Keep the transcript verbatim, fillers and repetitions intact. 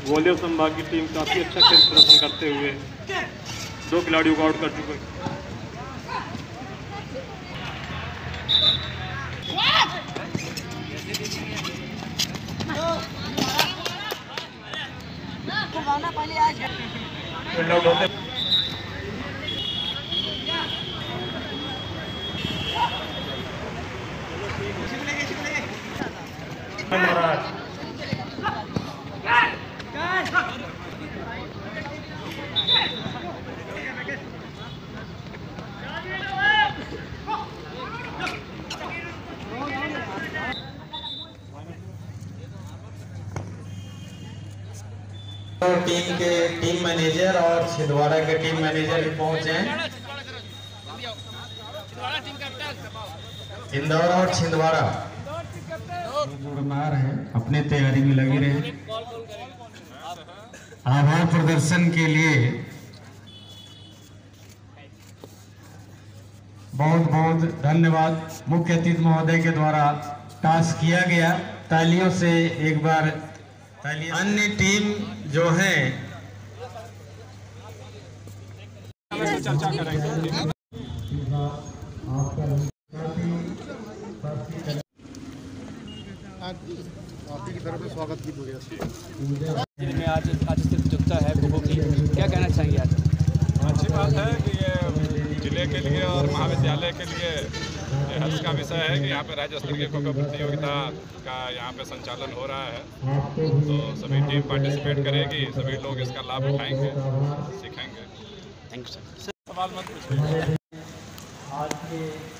ग्वालियर संभाग की टीम काफ़ी अच्छा खेल प्रदर्शन करते हुए दो खिलाड़ियों को आउट कर चुके हैं। टीम के टीम मैनेजर और छिंदवाड़ा के टीम मैनेजर भी पहुंचे हैं। इंदौर और छिंदवाड़ा जोरदार है, अपने तैयारी में लगे रहे। आभार प्रदर्शन के लिए बहुत बहुत धन्यवाद। मुख्य अतिथि महोदय के द्वारा टास्क किया गया, तालियों से एक बार। अन्य टीम जो है चर्चा करेंगे। आपकी की तरफ से स्वागत की पूरी में आज आज स्थित प्रतियोगिता है खो-खो की, क्या कहना चाहेंगे आज? अच्छी बात है कि ये जिले के लिए और महाविद्यालय के लिए हर्ष का विषय है कि यहाँ पे राज्य स्तरीय खो खो प्रतियोगिता का यहाँ पे संचालन हो रहा है। तो सभी टीम पार्टिसिपेट करेगी, सभी लोग इसका लाभ उठाएंगे, सीखेंगे। Thank you sir. सवाल मत पूछिए। आज के